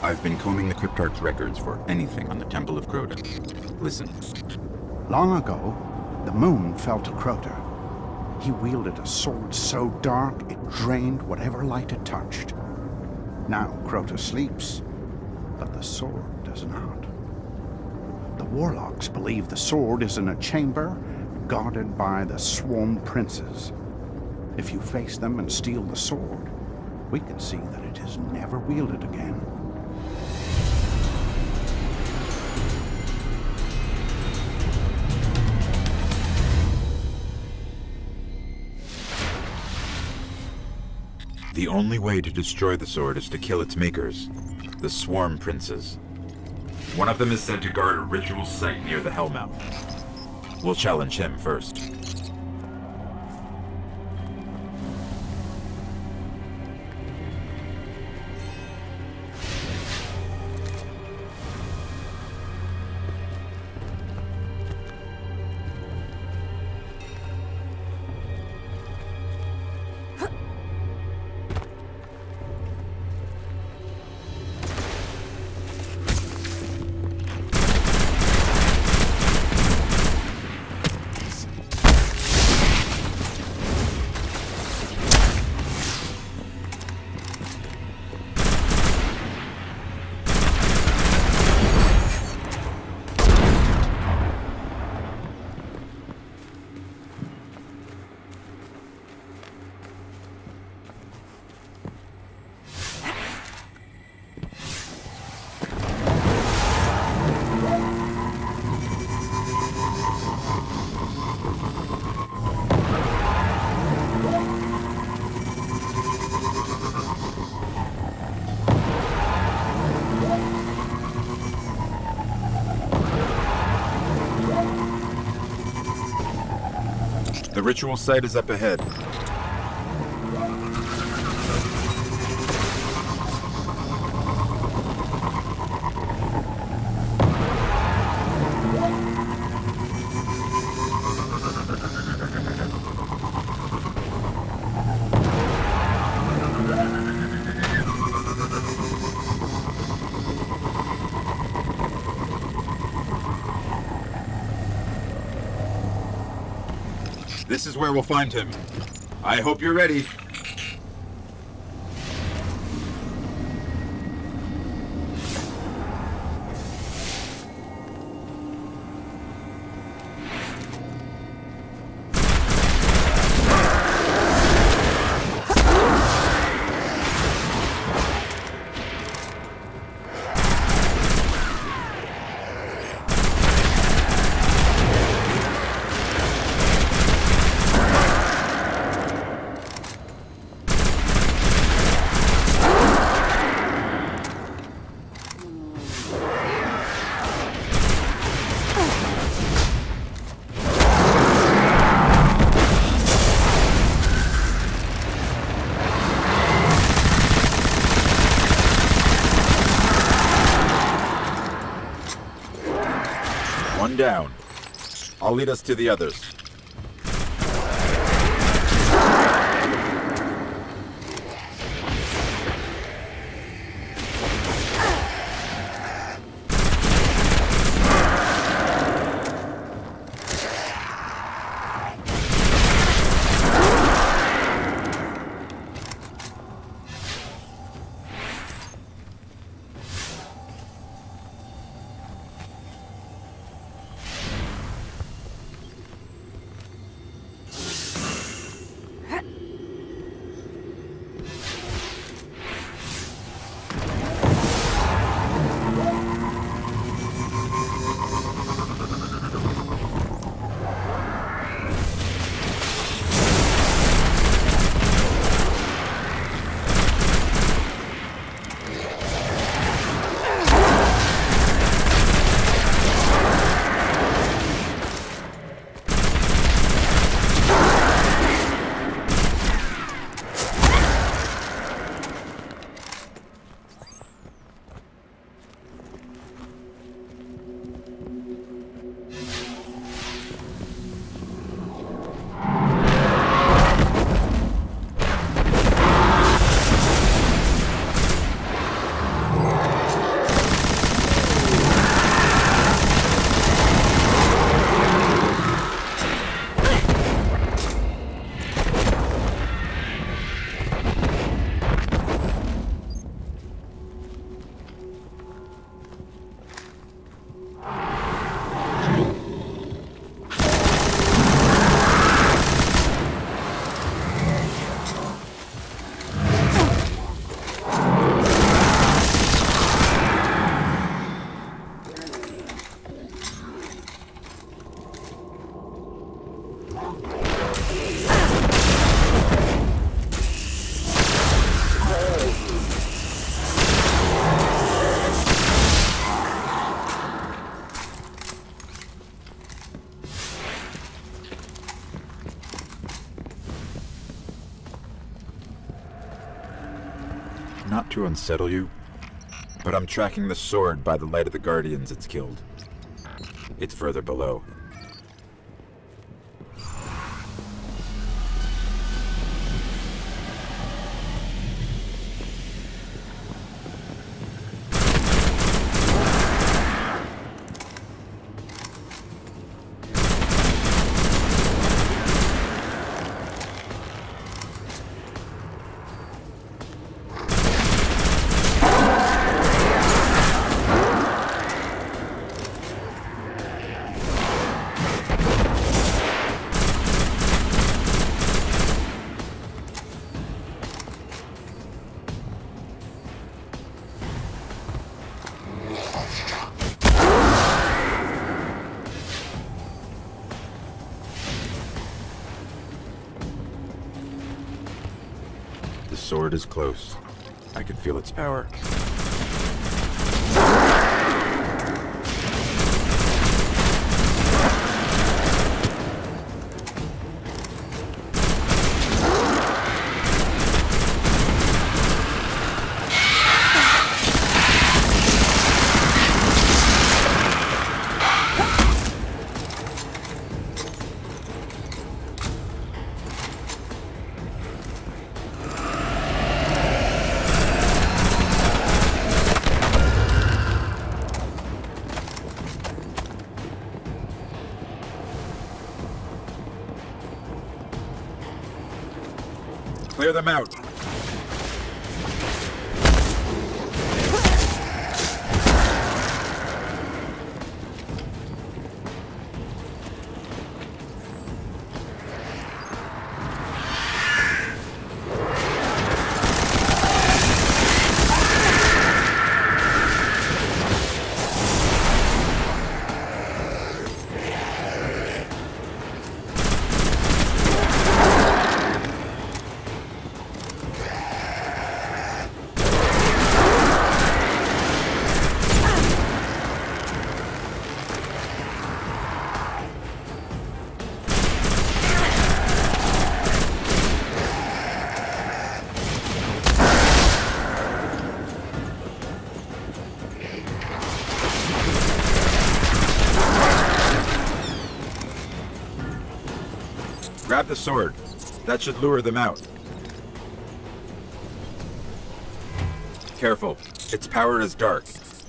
I've been combing the Cryptarch's records for anything on the Temple of Crota. Listen. Long ago, the moon fell to Crota. He wielded a sword so dark it drained whatever light it touched. Now Crota sleeps, but the sword does not. The warlocks believe the sword is in a chamber guarded by the swarm princes. If you face them and steal the sword, we can see that it is never wielded again. The only way to destroy the sword is to kill its makers, the swarm princes. One of them is said to guard a ritual site near the Hellmouth. We'll challenge him first. The ritual site is up ahead. This is where we'll find him. I hope you're ready. One down. I'll lead us to the others. to unsettle you, but I'm tracking the sword by the light of the guardians it's killed. It's further below. The sword is close. I can feel its power. Clear them out. Grab the sword. That should lure them out. Careful. Its power is dark.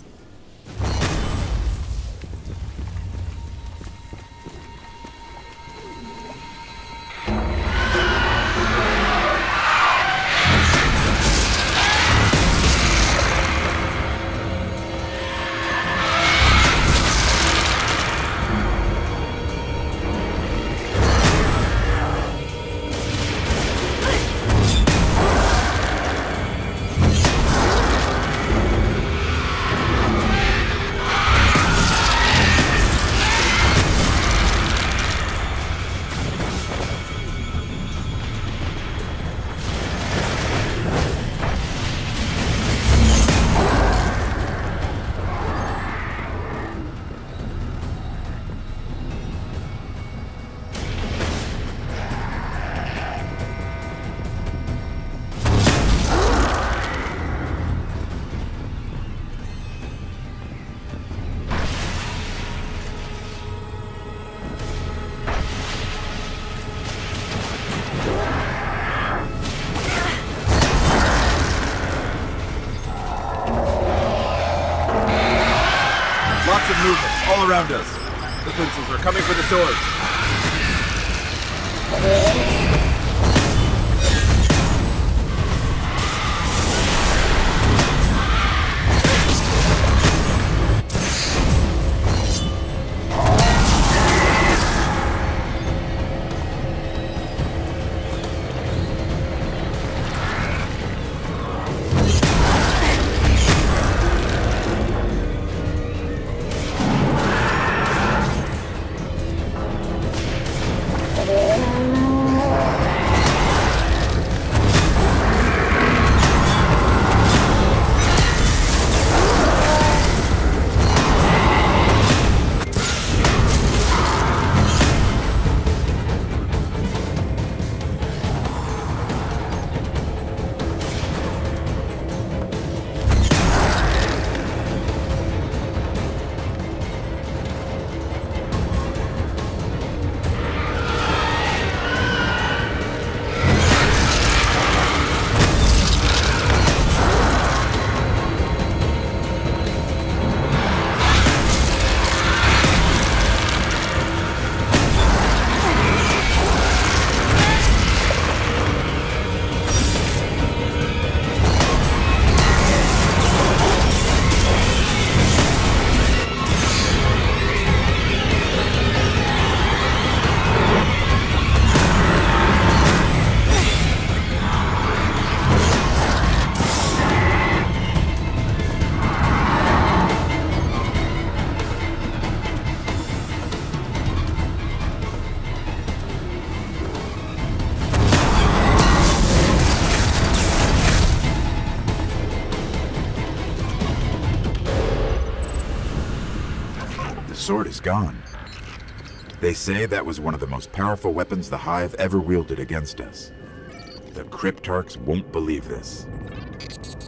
Lots of movement all around us. The princes are coming for the swords. sword is gone. They say that was one of the most powerful weapons the Hive ever wielded against us. The Cryptarchs won't believe this.